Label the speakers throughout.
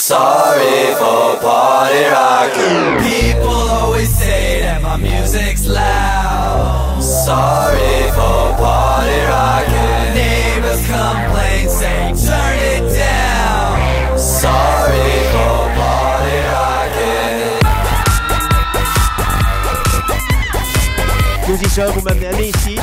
Speaker 1: Sorry for party rocking. People always say that my music's loud. Sorry for party rocking. Neighbors complain, say turn it down. Sorry for party rocking.
Speaker 2: Musicien, vous m'avez amené ici.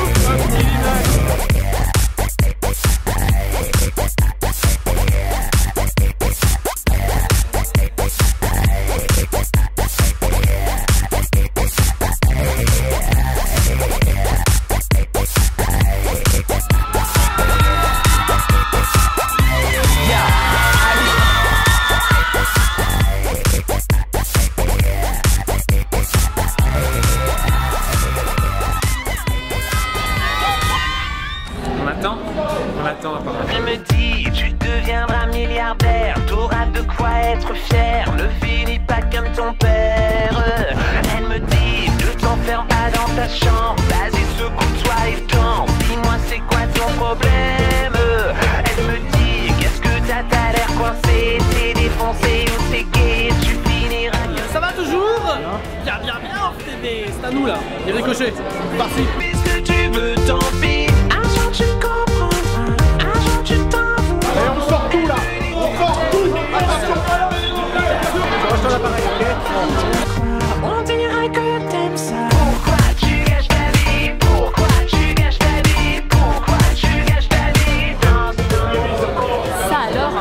Speaker 3: On attend apparemment.
Speaker 4: Elle me dit, tu deviendras milliardaire, t'auras de quoi être fier, ne finis pas comme ton père. Elle me dit, ne t'enferme pas dans ta chambre, vas-y secoue-toi et tombe, dis-moi c'est quoi ton problème. Elle me dit, qu'est-ce que t'as l'air coincé, t'es défoncé ou t'es gay, tu finiras.
Speaker 5: Ça va toujours? Bien, c'est à nous là, il ricochet, parti.
Speaker 4: Qu'est-ce que tu veux, tant pis, un jour tu comprendras, un jour tu t'en voudras.
Speaker 2: Allez, on sort tout là. On sort tout. Attention. Je reste dans l'appareil, ok?
Speaker 4: On dirait que t'aimes ça. Pourquoi tu gâches ta vie? Pourquoi tu gâches ta vie? Pourquoi tu gâches ta vie?
Speaker 6: Ça alors?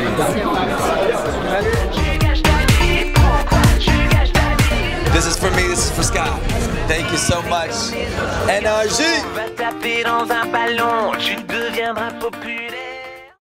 Speaker 4: Tu gâches ta vie. Pourquoi tu gâches ta vie?
Speaker 1: This is for me, this is for Scott. Thank you so much. Énergie!
Speaker 4: On va taper dans un ballon, tu deviendras populaire.